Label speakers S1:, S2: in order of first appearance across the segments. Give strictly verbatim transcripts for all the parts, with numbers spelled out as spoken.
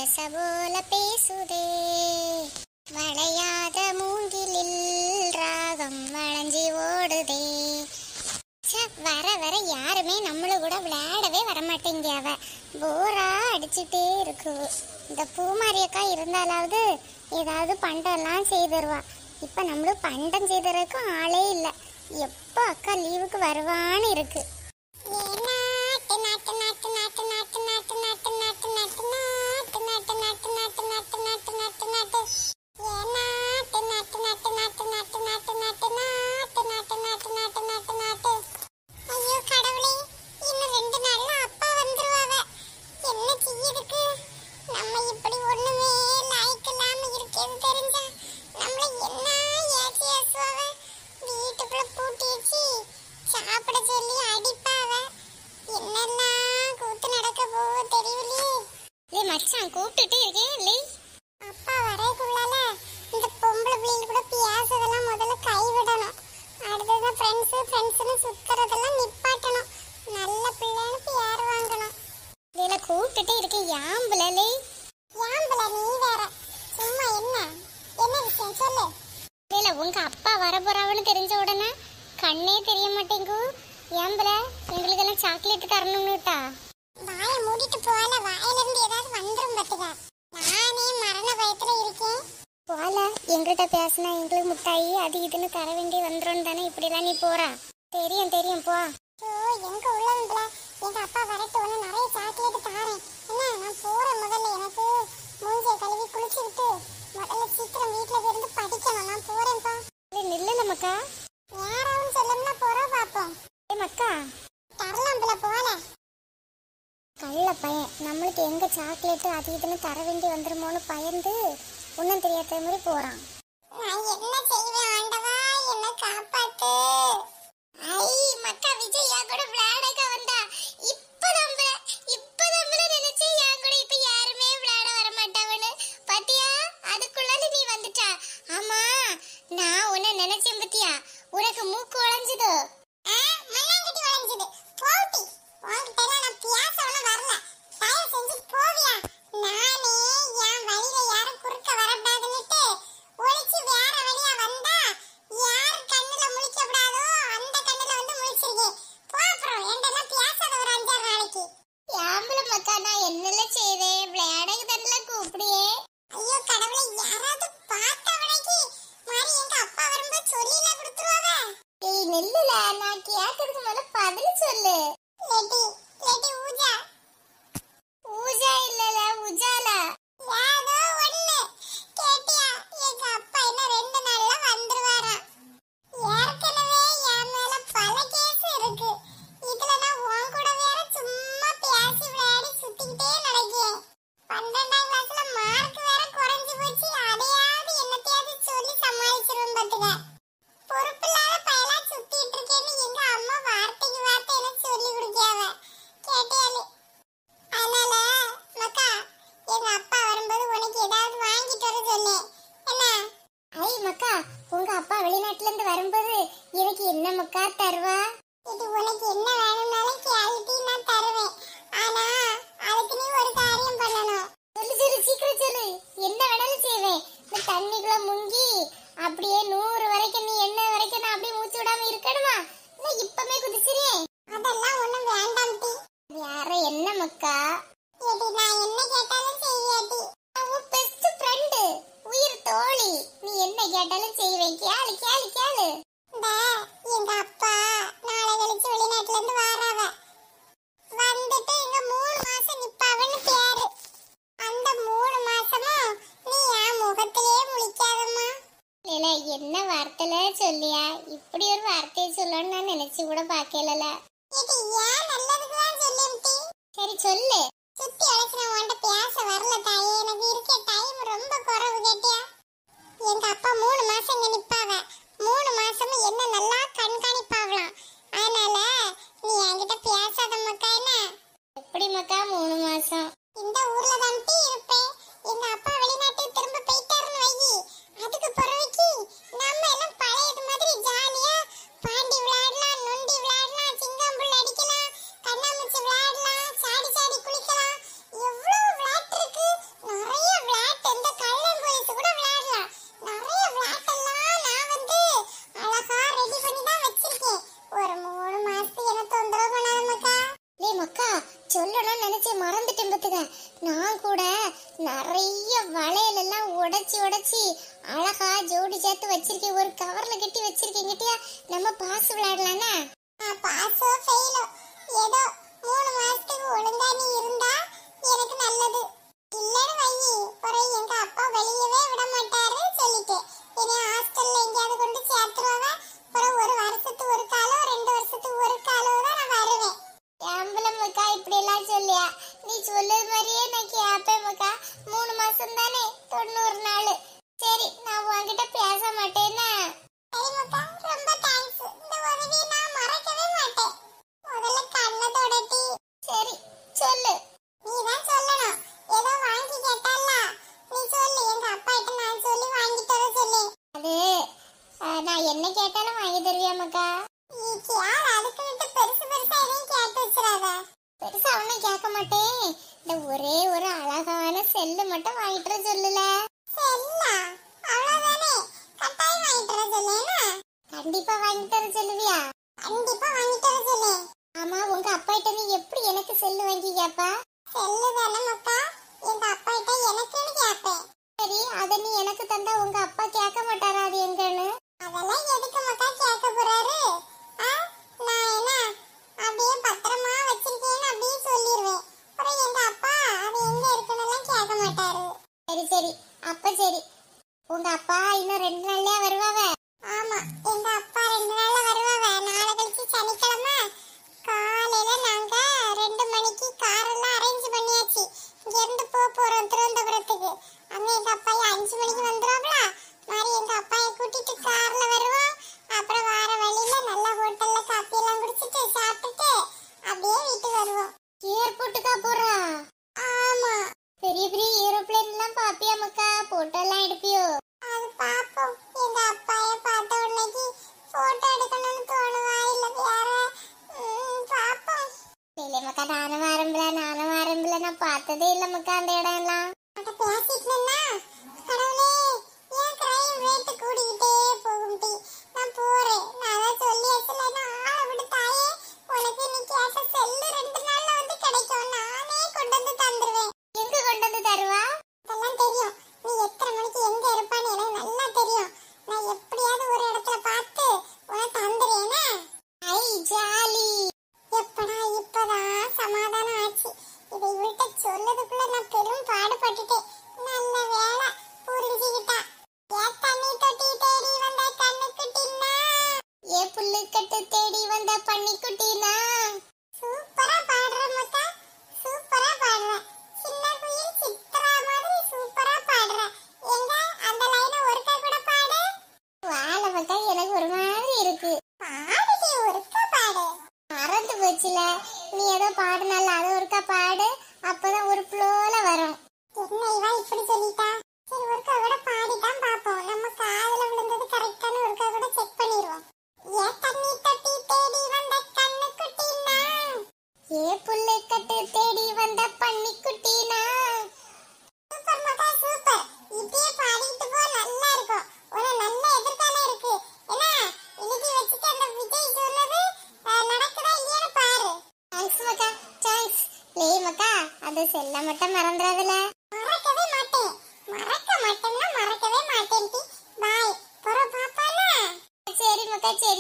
S1: அரச போல பேசுதே வளையாத மூங்கிலில் ராகம் வளைஞ்சி ஓடுதே. வர வர யாருமே நம்மள கூட விளையாடவே வரமாட்டேங்கியாவ, போரா அடிச்சுட்டே இருக்கு. இந்த பூமாரியக்கா இருந்தாலாவது ஏதாவது பண்டெல்லாம் செய்தருவா. இப்ப நம்மளும் பண்டம் செய்தறதுக்கும் ஆளே இல்லை. எப்போ அக்கா லீவுக்கு வருவான்னு இருக்கு. கூப்பிட்டுட்டே இருக்கேன் இல்லை அப்பா வரைக்குள்ளால இந்த பொம்பளை பிள்ளைங்க கூட பேசுறதெல்லாம் முதல்ல கைவிடணும். அடுத்ததான் ஃப்ரெண்ட்ஸ் ஃப்ரெண்ட்ஸ்னு சுத்துறதெல்லாம் நிப்பாட்டணும். நல்ல பிள்ளைன்னு பேர் வாங்கணும். இதில் கூப்பிட்டுட்டே இருக்கேன். யாம்புலலே யாம்புல நீ வேற சும்மா என்ன என்ன விஷயம் சொல்லு. இல்லை உங்க அப்பா வர போறாவன்னு தெரிஞ்ச உடனே கண்ணே தெரிய மாட்டேங்கு. யாம்புல எங்களுக்கெல்லாம் சாக்லேட் தரணும்னுட்டா வாய மூடிட்டு போல. வாயில இருந்து ஏதாவது வந்துரும் பத்துக்க. நானே மரண பயத்துல இருக்கேன். போல எங்கிட்ட பேசினா எங்களுக்கு முட்டாயி அது இதுன்னு தர வேண்டி வந்துரும் தானே இப்படிலாம் நீ போறா. தெரியும் தெரியும் போ. எங்க உள்ளவங்கள எங்க அப்பா வரட்டு ஒண்ணு நிறைய சாக்லேட் தாரேன். என்ன நான் போறேன். முதல்ல எனக்கு மூஞ்சிய கழுவி குளிச்சுக்கிட்டு முதல்ல சீக்கிரம் வீட்டுல இருந்து படிக்கணும். நான் போறேன்ப்பா. நில்ல நமக்கா யாராவும் சொல்லணும்னா போறோம் பாப்போம். ஏ மக்கா தரலாம்ல போல. கள்ள பையன் நம்மளுக்கு எங்க சாக்லேட் அது இதுன்னு தர வேண்டி வந்துருமோன்னு பயந்து ஒன்னும் தெரியாத மாதிரி போறான். நான் என்ன செய்வேன் ஆண்டவா, என்ன காப்பாத்து. ஐ மக்கா விஜய் யா கூட விளையாடக்க வந்தா. இப்ப நம்ம இப்ப நம்மள நினைச்சே யா கூட இப்ப யாருமே விளையாட வர மாட்டாவன்னு பாத்தியா. அதுக்குள்ள நீ வந்துட்டா. ஆமா நான் உன்னை நினைச்சேன் பத்தியா. உனக்கு மூக்கு வளைஞ்சது மண்ணாங்கட்டி வளைஞ்சது போட்டி. உன்கிட்ட நான் பியாசவன வரல. தயவு செஞ்சு போவியா. நானே என் வழியில யாரும் குறுக்க வரக்கூடாதுன்னுட்டு ஒளிச்சு வேற வழியா வந்தா யார் கண்ணுல முழிக்க கூடாதோ அந்த கண்ணுல வந்து முழிச்சிருக்கேன். போ அப்புறம் என்கிட்ட பியாசாத ஒரு அஞ்சாறு நாளைக்கு. யாம்பல மக்கா நான் என்னல செய்தேன். விளையாடக்கு தண்டல கூப்பிடியே. ஐயோ கடவுளே யாராவது பார்த்தவனைக்கு மாதிரி எங்க அப்பா வரும்போது சொல்லில கொடுத்துருவாங்க. ஏய் நெல்லுல நான் கேட்கறதுக்கு முதல்ல பதில் சொல்லு. லெடி லெடி ஊஜா ஊஜா இல்லல உஜாலா யாதோ ஒண்ணு கேட்டியா. எங்க அப்பா இன்னும் ரெண்டு நாள்ல வந்துருவாரா. ஏற்கனவே என் மேல பல கேஸ் இருக்கு. இதுல நான் உன் கூட வேற சும்மா பேசி விளையாடி சுத்திக்கிட்டே நடக்கேன். பன்னெண்டாம் கிளாஸ்ல மார்க் வேற குறைஞ்சு போச்சு. அதையாவது என்னத்தையாவது சொல்லி சமாளிச்சிருவேன் பாத்துக்க. பொறுப்பில்லாத பயலா சுத்திட்டு இருக்கேன்னு எங்க அம்மா வார்த்தைக்கு வார்த்தை எனக்கு சொல்லி கொடுக்காவ கேட்டியாலே. அதனால மக்கா எங்க அப்பா வரும்போது உனக்கு ஏதாவது வாங்கிட்டு வர சொன்னேன். என்ன ஐ மக்கா உங்க அப்பா வெளிநாட்டுல இருந்து வரும்போது எனக்கு என்ன மக்கா தருவா. இது உனக்கு என்ன வேணும்னாலும் கேள்வி நான் தருவேன். ஆனா அதுக்கு நீ ஒரு காரியம் பண்ணணும். சொல்லு சொல்லு சீக்கிரம் சொல்லு. என்ன வேணாலும் செய்வேன். இந்த தண்ணிக்குள்ள முங்கி அப்படியே நூறு வரைக்கும் நீ என்ன வரைக்கும் நான் அப்படியே மூச்சு விடாம இருக்கணுமா. நான் இப்பமே குதிச்சிரேன். அதெல்லாம் ஒண்ணும் வேண்டாம் டி. யார என்ன மக்கா ஏடி நான் என்ன கேட்டாலும் செய்யாடி. நான் பெஸ்ட் ஃப்ரெண்ட் உயிர் தோழி. நீ என்ன கேட்டாலும் செய்வேன். கேளு கேளு கேளு. இந்த எங்க அப்பா நாளை கழிச்சு வெளிநாட்டுல இருந்து வாராவ. வந்துட்டு இங்க மூணு மாசம் நிப்பாவன்னு பேரு. அந்த மூணு மாசமும் நீ என் முகத்திலே முழிக்காதம்மா. இல்ல என்ன வார்த்தைல சொல்லியா. இப்படி ஒரு வார்த்தையை சொல்லணும்னு நான் நினைச்சு கூட பாக்கல. இது ஏன் நல்லதுக்கு தான் சொல்லிம்டி. சரி சொல்லு. சுத்தி அழைச்சு நான் உன்கிட்ட பேச வரல தாயே. எனக்கு இருக்க டைம் ரொம்ப குறைவு கேட்டியா. எங்க அப்பா மூணு மாசம் இங்க நிப்பாவ. மூணு மாசமும் என்ன நல்லா கண்காணிப்பாவலாம். அதனால நீ என்கிட்ட பேசாத மக்கா. என்ன எப்படி மக்கா மூணு மாசம் இந்த ஊர்ல தான் இருப்பேன். எங்க அப்பா வெளிநாட்டுக்கு திரும்ப போயிட்டாருன்னு வை. அதுக்கு பிறகு நம்ம எல்லாம் பழையது மாதிரி ஜாலியா பாண்டி விளையாடலாம், நொண்டி விளையாடலாம், சிங்கம்புல் அடிக்கலாம், கண்ணாமூச்சி விளையாடலாம், சாடி சாடி குளிக்கலாம். எவ்வளவு விளையாட்டு இருக்கு. சொல்லணும்னு நினைச்சேன், மறந்துட்டேன் பத்துக்க. நான் கூட நிறைய வளையல் எல்லாம் உடைச்சி உடைச்சி அழகா ஜோடி சேர்த்து வச்சிருக்கேன், ஒரு கவர்ல கட்டி வச்சிருக்கேன். கிட்டியா நம்ம பாஸ் விளையாடலானா? பாஸோ ஃபெயிலோ ஏதோ மூணு மாசத்துக்கு ஒழுங்கா நீ இருந்தா எனக்கு நல்லது. இல்லன்னு வையி பிறகு எங்க அப்பா வெளியவே விட மாட்டாரு சொல்லிட்டு என்னை ஹாஸ்டல்ல எங்கேயாவது கொண்டு சேர்த்துருவாங்க. அப்புறம் ஒரு வருஷத்துக்கு ஒரு காலோ ரெண்டு வருஷத்துக்கு ஒரு காலோ தான் நான் வருவேன். ஏம்பலம் மக்கா இப்படி எல்லாம் சொல்லியா? நீ சொல்லுது மாதிரியே நான் கேப்பேன் மக்கா. மூணு மாசம் தானே, தொண்ணூறு நாள். சரி நான் உன்கிட்ட பேச மாட்டேன்னா? சரி மக்கா, ரொம்ப தேங்க்ஸ். இந்த உதவியை நான் மறக்கவே மாட்டேன். முதல்ல கண்ணை தொடட்டி. சரி சொல்லு. நீ தான் சொல்லணும். ஏதோ வாங்கி கேட்டல்ல, நீ சொல்லு. எங்க அப்பா கிட்ட நான் சொல்லி வாங்கி தர சொல்லு. அது நான் என்ன கேட்டாலும் வாங்கி தருவியா மக்கா? யார் அதுக்கு விட்டு பெருசு பெருசா எதையும் கேட்டு வச்சிடாத. பெருசா ஒன்னும் கேட்க மாட்டேன். இந்த ஒரே ஒரு அழகான செல்லு மட்டும் வாங்கிட்டு வர சொல்லுல. செல்லா? அவ்வளவுதானே, கட்டாயம் வாங்கிட்டு வர சொல்லேனா? கண்டிப்பா வாங்கிட்டு வர சொல்லுவியா? கண்டிப்பா வாங்கிட்டு வர சொல்லு. ஆமா, உங்க அப்பா கிட்ட நீ எப்படி எனக்கு செல்லு வாங்கி கேப்பா? செல்லு தானே மக்கா, எங்க அப்பா கிட்ட எனக்குன்னு கேப்பேன். சரி, அத நீ எனக்கு தந்தா உங்க அப்பா கேட்க மாட்டாரா அது எங்கன்னு? அதெல்லாம் எதுக்கு மக்கா கேட்க போறாரு? நான் என்ன அப்படியே பத்திரமா வச்சிருக்கேன்னு அப்படியே சொல்லிடுவேன். அப்புறம் எங்க அப்பா அது எங்க இருக்குன்னு கேட்க மாட்டாரு. சரி சரி, அப்ப சரி. உங்க அப்பா இன்னும் ரெண்டு நாள்லயே வருவாங்க? ஆமா, எங்க அப்பா ரெண்டு நாள்ல வருவாங்க. நாளை கழிச்சு சனிக்கிழமை காலையில நாங்க ரெண்டு மணிக்கு கார் எல்லாம் அரேஞ்ச் பண்ணியாச்சு. இங்க இருந்து போக போறோம் திருவனந்தபுரத்துக்கு. அங்க எங்க அப்பா அஞ்சு மணிக்கு வந்துருவாங்களா மாதிரி எங்க அப்பாயை கூட்டிட்டு கார்ல வருவோம். அப்புறம் வார வழியில நல்ல ஹோட்டல்ல காப்பி எல்லாம் குடிச்சிட்டு சாப்பிட்டுட்டு அப்படியே வீட்டுக்கு வருவோம். ஏர்போர்ட்டுக்கா போறா? ஆமா. பெரிய பெரிய ஏரோப்ளேன் எல்லாம் பாப்பியா மக்கா? போட்டோ எல்லாம் எடுப்பியோ? அது பாப்போம். எங்க அப்பாயை பார்த்த உடனே போட்டோ எடுக்கணும்னு தோணுவா இல்ல வேற பாப்போம். இல்ல மக்கா, நானும் ஆரம்பில நானும் ஆரம்பில நான் பார்த்ததே இல்ல மக்கா அந்த இடம் எல்லாம். பேசிட்டு நின்னா கடவுளே, ஏன் கிரைம் ரேட் கூடிக்கிட்டே போகும் டி. நான் போறேன். நான் அதான் சொல்லியாச்சுல, நான் ஆளை விட்டு தாயே, உனக்கு நீ கேட்ட செல்லு ரெண்டு நாள்ல வந்து கிடைக்கும். நானே கொண்டு வந்து தந்துருவேன். எங்க கொண்டு வந்து தருவா? அதெல்லாம் தெரியும். நீ எத்தனை மணிக்கு எங்க இருப்பான்னு எனக்கு நல்லா தெரியும். நான் எப்படியாவது ஒரு இடத்துல பார்த்து உனக்கு தந்துருவேனா? ஐ ஜாலி. எப்படா இப்பதான் சமாதானம் ஆச்சு. இதை இவள்கிட்ட சொல்லதுக்குள்ள நான் பெரும் பாடுபட்டுட்டேன். நல்ல வேலை புரிஞ்சுக்கிட்டா. ஏ தண்ணி தொட்டி தேடி வந்த கண்ணுக்குட்டினா, ஏ புல்லு கட்டு தேடி வந்த பன்னிக்குட்டினா. சூப்பரா பாடுற மக்கா, சூப்பரா பாடுற. சின்ன குயில் சித்ரா மாதிரி சூப்பரா பாடுற. எங்க அந்த லைனை ஒருக்கா கூட பாடு. வாழ மக்கா, எனக்கு ஒரு மாதிரி இருக்கு. பாடுடி, ஒருக்கா பாடு. மறந்து போச்சுல, நீ ஏதோ பாடுனால அது ஒருக்கா பாடு, அப்பதான் ஒரு ஃப்ளோல வரும். என்ன இவா இப்படி சொல்லிட்டா? சரி, ஒருக்கா கூட பாடிதான் பாப்போம். நம்ம காதுல விழுந்தது கரெக்டான ஒருக்கா கூட செக் பண்ணிடுவோம். ஏ தண்ணி தொட்டி தேடி வந்த கண்ணுக்குட்டினா, ஏ புல்லு கட்டு தேடி வந்த பன்னிக்குட்டினா. சூப்பர் மக்கா, சூப்பர். இப்படியே பாடிட்டு போ, நல்லா இருக்கும். ஒரு நல்ல எதிர்காலம் இருக்கு. என்ன எழுதி வச்சுட்டு அந்த விஜய் சொன்னது நடக்குதா இல்லையான்னு பாரு. தேங்க்ஸ் மக்கா, தேங்க்ஸ். லே மக்கா, அது செல்ல மட்டும் மறந்துடாதல. மறக்கவே மாட்டேன். மறக்க மாட்டேன்னா மறக்கவே மாட்டேன் டி. பாய். போற பாப்பானா? சரி மக்கா, சரி.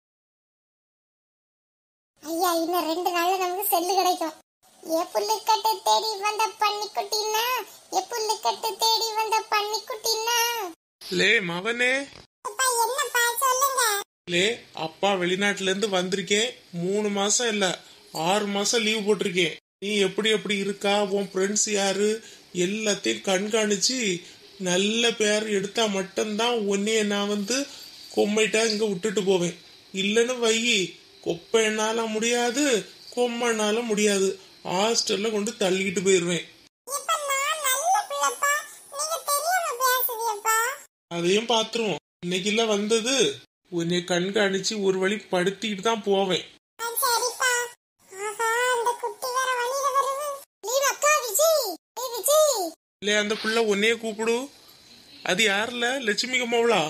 S1: ஐயா, இன்னும் ரெண்டு நாள்ல நமக்கு செல்லு கிடைக்கும். ஏ புல்லு கட்டு தேடி வந்த பன்னிக்குட்டினா, ஏ புல்லு கட்டு தேடி வந்த பன்னிக்குட்டினா.
S2: லே மவனே.
S1: அப்பா என்னப்பா சொல்லுங்க.
S2: லே, அப்பா வெளிநாட்டுல இருந்து வந்திருக்கேன். மூணு மாசம் இல்ல ஆறு மாசம் லீவ் போட்டிருக்கேன். நீ எப்படி எப்படி இருக்கா, உன் ஃப்ரெண்ட்ஸ் யாரு எல்லாத்தையும் கண்காணிச்சு நல்ல பேர் எடுத்தா மட்டும்தான் உன்னைய நான் வந்து கொம்மைட்டா இங்க விட்டுட்டு போவேன். இல்லன்னு வையி, கொப்பைனால முடியாது, கொம்மனால முடியாது. ஹாஸ்டல்ல கொண்டு தள்ளிக்கிட்டு போயிருவேன். அதையும் பாத்துருவோம். இன்னைக்கு இல்ல வந்தது, உன்னை கண்காணிச்சு ஒரு வழி படுத்திட்டு தான் போவேன். இல்ல அந்த புள்ள உன்னைய கூப்பிடு. அது யாருல? லட்சுமி அம்மாவளா?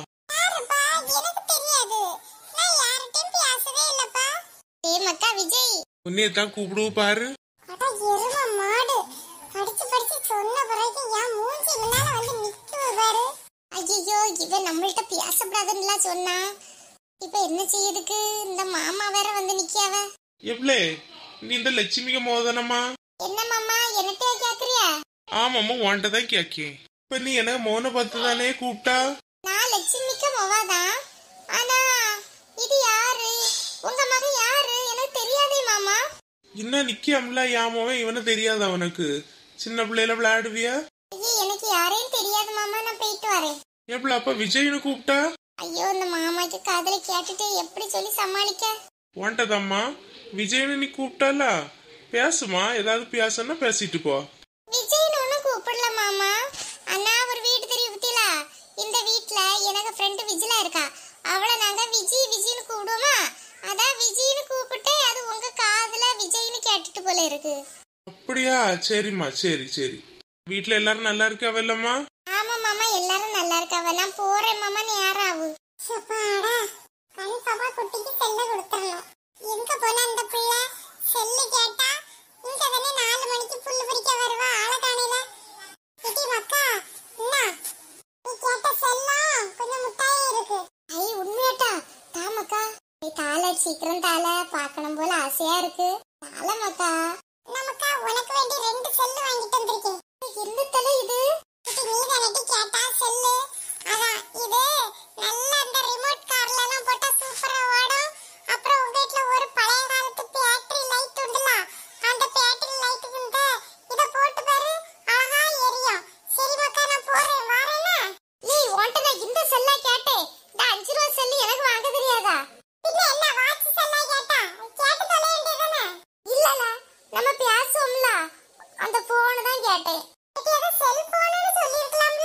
S2: உன்னைய தான் கூப்பிடு பாரு.
S1: அட எரும மாடு படிச்சு படிச்சு சொன்ன பிறகு என் மூஞ்சி முன்னால வந்து நிக்குது பாரு. ஐயோ இவன் நம்மள்ட்ட பேசக்கூடாதுன்னு சொன்னா இப்ப என்ன செய்யுதுக்கு? இந்த மாமா வேற வந்து நிக்காவ.
S2: எவ்ளே நீ இந்த லட்சுமிக்கு மோதனமா?
S1: என்ன மாமா என்னத்தையா கேக்குறியா?
S2: ஆமாம்மா உன்கிட்ட தான் கேக்கேன். இப்ப நீ எனக்கு மோன பார்த்து தானே கூப்பிட்டா?
S1: நான் லட்சுமிக்கு மொவாதான். ஆனா இது யாரு? உங்க மகன் யாரு? எனக்கு தெரியாதே மாமா.
S2: இன்னும் நிக்காமல யாமோவே இவனு தெரியாது அவனுக்கு. சின்ன பிள்ளையில விளையாடுவியா?
S1: ஐயே எனக்கு யாரையும் தெரியாது மாமா, நான் போயிட்டு வரேன்.
S2: எப்பல அப்ப விஜய்னு கூப்பிட்டா?
S1: ஐயோ இந்த மாமாக்கு காதல கேட்டுட்டு எப்படி சொல்லி சமாளிக்க?
S2: உன்கிட்டதாம்மா விஜய்னு நீ கூப்பிட்டால, பேசுமா, ஏதாவது பேசன்னா பேசிட்டு போ.
S1: விஜய்னு ஒன்னும் கூப்பிடல மாமா. அண்ணா ஒரு வீடு தெரியும் பத்தியா? இந்த வீட்ல எனக்கு ஃப்ரெண்ட் விஜிலா இருக்கா. அவளை நாங்க விஜய் விஜய்னு கூப்பிடுவோமா? அதான் விஜய்னு கூப்பிட்டே அது உங்க காதுல விஜய்னு கேட்டுட்டு போல இருக்கு.
S2: அப்படியா? சரிம்மா சரி சரி. வீட்டுல எல்லாரும் நல்லா இருக்காவல்லம்மா?
S1: ஆமா மாமா எல்லாரும் நல்லா இருக்காவ. நான் போறேன் மாமா, நேரம் ஆகு. சப்பாடா கண் பாப்பா குட்டிக்கு செல்ல கொடுத்துறணும். எங்க போன அந்த பிள்ளை? செல்லு கேட்டா இங்க தானே நாலு மணிக்கு புல்லு பறிக்க வருவா. ஆள காணையில குட்டி மக்கா என்ன நீ கேட்ட செல்லம் கொஞ்சம் முட்டாயே இருக்கு. ஐ உண்மையாட்டா? தாமக்கா தாள சீக்கிரம் தாள பார்க்கணும் போல ஆசையா இருக்கு. தாள மக்கா. நமக்கா உனக்கு வேண்டி ரெண்டு செல்லு வாங்கிட்டு வந்திருக்கேன். எந்த தலை இது? இது நீ தானே கேட்டா செல்லு? அதான் இது நல்ல அந்த ரிமோட் கார்ல எல்லாம் போட்டா சூப்பரா ஓடும். அப்புறம் உங்க வீட்ல ஒரு பழைய காலத்து பேட்டரி லைட் உண்டுல, அந்த பேட்டரி லைட்டுக்கு இந்த இத போட்டு பாரு, அழகா எரியும். சரி மக்கா நான் போறேன் வரேனா? நீ உன்கிட்ட நான் இந்த செல்லா கேட்டேன். இந்த அஞ்சு ரூபாய் செல்லு எனக்கு வாங்க தெரியாதா? பின்ன என்ன வாட்ச் செல்லா கேட்டா? கேட்டு தொலை வேண்டியதானே? இல்லல நம்ம பேசுவோம்ல அந்த போன் தான் கேட்டேன். இது ஏதோ செல் போன்னு சொல்லிருக்கலாம்ல?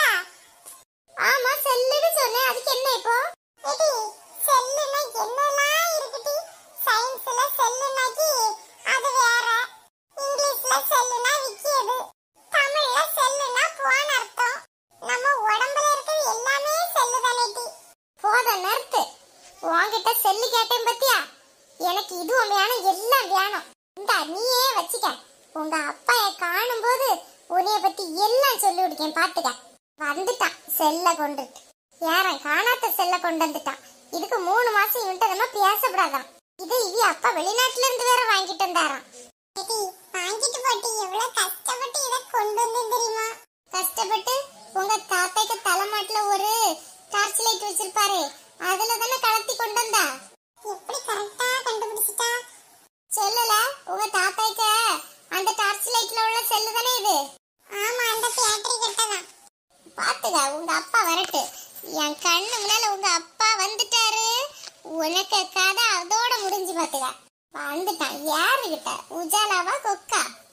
S1: ஆமா செல்லுன்னு சொன்னேன். அதுக்கு என்ன இப்போ? எடி செல்லுனா என்னலாம் இருக்குடி? சயின்ஸ்ல செல்லுனாக்கி அது வேற, இங்கிலீஷ்ல செல்லுனா விக்கியது, தமிழ்ல செல்லுனா போன் அர்த்தம். நம்ம உடம்புல இருக்கிறது எல்லாமே செல்லு தானேடி. போத நிறுத்து. உன்கிட்ட செல்லு கேட்டேன் பத்தியா? எனக்கு இதுவும் வேணும் எல்லாம் வேணும். இந்த நீயே வச்சுக்க. உங்க அப்பா காணும் போது உன்னைய பத்தி எல்லாம் சொல்லி விடுக்கேன் பாத்துக்க. வந்துட்டான் செல்ல கொண்டுட்டு. யாரன் காணாத்த செல்ல கொண்டு வந்துட்டான். இதுக்கு மூணு மாசம் இவன்ட்ட நம்ம பேசப்படாதான். இது இவி அப்பா வெளிநாட்டுல இருந்து வேற வாங்கிட்டு வந்தாராம். வாங்கிட்டு போட்டு எவ்வளவு கஷ்டப்பட்டு இத கொண்டு வந்து தெரியுமா? கஷ்டப்பட்டு உங்க தாத்தாக்கு தலைமாட்டுல ஒரு டார்ச் லைட் வச்சிருப்பாரு, அதுல தானே கலத்தி கொண்டு வந்தா. எப்படி கரெக்டா கண்டுபிடிச்சிட்டா? சொல்லல உங்க தாத்தாக்கு அந்த டார்ச் லைட்ல உள்ள செல்லு தானே இது? ஆமா அந்த பேட்டரி கட்டதான். பாத்துக்க உங்க அப்பா வரட்டு. என் கண்ணு முன்னால உங்க அப்பா வந்துட்டாரு. உனக்கு கதை அதோட முடிஞ்சு பாத்துக்க. வந்துட்டான். யாருகிட்ட? உஜாலாவா கொக்கா?